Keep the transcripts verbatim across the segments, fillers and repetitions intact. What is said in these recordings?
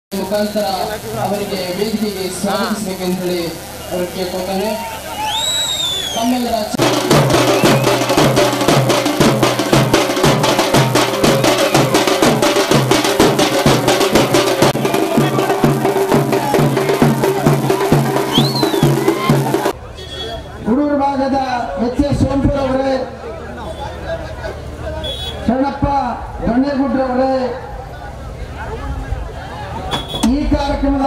ಮುಖಾಂತರ ಅವರಿಗೆ ವೇದಿಕೆಗೆ ಸ್ವಾಗತಿಸಬೇಕೆಂದು ಹೇಳಿ ಅವರು ಕೇಳ್ಕೊಳ್ತಾರೆ. ತಮ್ಮೆಲ್ಲರ ಹುಡುಗರ ಭಾಗದ ಎಚ್ ಎಸ್ ಸೋಂಪುರ್ ಅವರೇ, ಶರಣಪ್ಪ ದೊಣ್ಣೆಗುಡ್ರವರೇ, ಈ ಕಾರ್ಯಕ್ರಮದ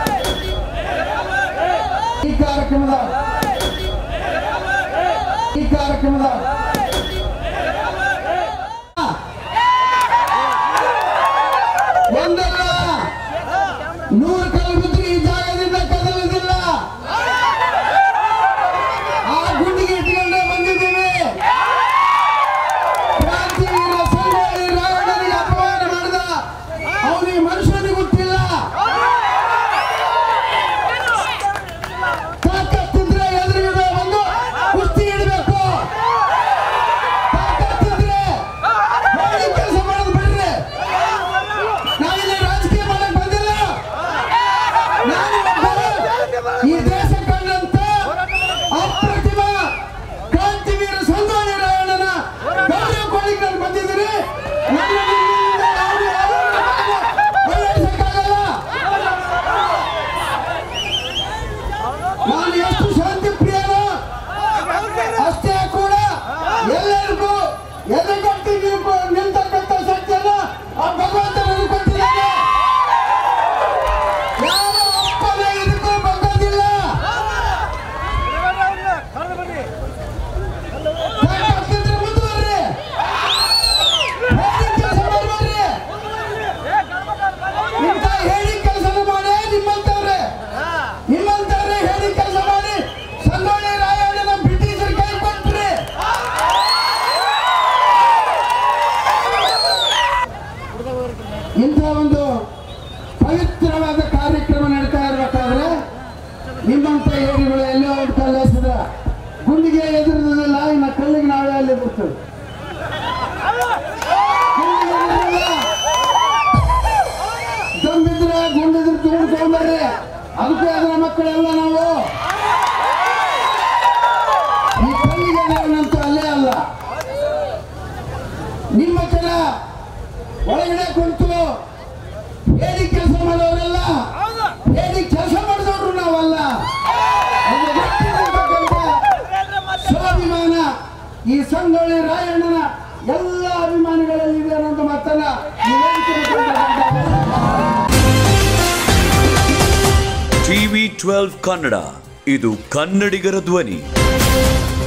ಈ ಕಾರ್ಯಕ್ರಮದ ಈ ಕಾರ್ಯಕ್ರಮದ ಒಂದಲ್ಲ ನೂರು ಕಲ್ಲು ಬಿದ್ದು ಈ ಜಾಗದಿಂದ ಕದಲುವುದಿಲ್ಲ. ಆ ಗುಂಡಿಗೆ ಇಟ್ಟುಕೊಂಡೇ ಬಂದಿದ್ದೇವೆ. ಕ್ರಾಂತಿವೀರ ಸಂಗೊಳ್ಳಿ ರಾಯಣ್ಣನಿಗೆ ಅಪಮಾನ ಮಾಡಿದ ಅವನಿಗೆ ಮನುಷ್ಯನಿಗೆ ಗೊತ್ತಿಲ್ಲ. ತಾಕತ್ತಿದ್ರೆ ಎದುರಿಗೆ ಒಂದು ಕುಸ್ತಿ ಇಡಬೇಕು. ತಾಕತ್ತಿದ್ರೆ ಹೇಳಿ ಕೆಲಸ ಮಾಡೋದು ಬಿಡ್ರಿ. ನಾವಿಲ್ಲಿ ರಾಜಕೀಯ ಮಾಡಕ್ ಬಂದಿಲ್ಲ. ನಾನು ಈ ದೇಶ ಕಂಡಂತ ಅಪ್ರತಿಮ ಕ್ರಾಂತಿವೀರ ಸಂಗೊಳ್ಳಿ ರಾಯಣ್ಣನ ಗೌರವ ಕೊಡ್ಲಿಕ್ಕೆ ನಾನು ಬಂದಿದ್ದೀನಿ. ನನ್ನ ನಿಮ್ಮಿಂದ ಯಾರು ಒಳ್ಳೆಸಕ್ಕಾಗಲ್ಲ. ನಾನು ಎಷ್ಟು ಶಾಂತಿ ಪ್ರಿಯನೋ ಅಷ್ಟೇ ಕೂಡ ಎಲ್ಲರಿಗೂ ಎದೆಗಟ್ಟಿ ನಿಲ್ತಕ್ಕಂಥ ಶಕ್ತಿಯನ್ನ ಆ ಭಗವಂತ ನನಗೆ ಕೊಟ್ಟಿದ್ದಾನೆ. ಯಾರ ಅಪ್ಪನ ಇದಕ್ಕೂ ಬಗ್ಗೋದಿಲ್ಲ. ತಾಕತ್ತಿದ್ರೆ ಮುಂದುವರ್ರಿ. ಹೇಳಿ ಕೆಲಸ ಮಾಡ್ಬೇಡ್ರಿ. ಇಂಥ ಹೇಳಿ ಕೆಲಸ ಮಾಡಿ ನಿಮ್ಮಂತವ್ರೆ ನಿಮ್ಮಂತವ್ರೆ ಹೇಳಿ ಕೆಲಸ ಮಾಡಿ ಸಂಗೊಳ್ಳಿ ರಾಯಣ್ಣನ ಬ್ರಿಟಿಷರ ಕೈ ಕೊಟ್ರಿ. ಇಂಥ ಒಂದು ಪವಿತ್ರವಾದ ಕಾರ್ಯಕ್ರಮ ನಡೀತಾ ಇರಬೇಕಾದ್ರೆ ನಿಮ್ಮಂತ ಹೇಡಿಗಳು ಎಲ್ಲೋ ಒಂದು ಕಲ್ಲೆಸದ ಗುಂಡಿಗೆ ಎದುರಿದಿಲ್ಲ. ಇನ್ನು ಕಲ್ಲಿಗೆ ನಾವೇ ಅಲ್ಲಿ ಬಿಡ್ತೇವೆ. ತಂಬಿದ್ರೆ ಗುಂಡಿದ್ರೆ ತುಂಬಿಕೊಂಡ್ಬರ್ರಿ. ಅದಕ್ಕೆ ಅದರ ಮಕ್ಕಳೆಲ್ಲ ನಾವು ಈ ಕಲ್ಲಿಗೆ ನಾವಂತೂ ಅಲ್ಲೇ ಅಲ್ಲ. ನಿಮ್ಮ ಜನ ಒಳಗಡೆ ಕುಂತು ಹೇಳಿ ಕೆಲಸ ಮಾಡೋರೆಲ್ಲ ಹೇಳಿ ಕೆಲಸ ಮಾಡಿದವರು ನಾವಲ್ಲ. ಅದು ಗೊತ್ತಿರತಕ್ಕಂಥ ಸ್ವಾಭಿಮಾನ ಈ ಸಂಗೊಳ್ಳಿ ರಾಯಣ್ಣನ ಎಲ್ಲ ಅಭಿಮಾನಿಗಳಲ್ಲಿ ಇದೆ ಅನ್ನೋ ಮಾತನ್ನ ಟಿವಿ ಟ್ವೆಲ್ವ್ ಕನ್ನಡ, ಇದು ಕನ್ನಡಿಗರ ಧ್ವನಿ.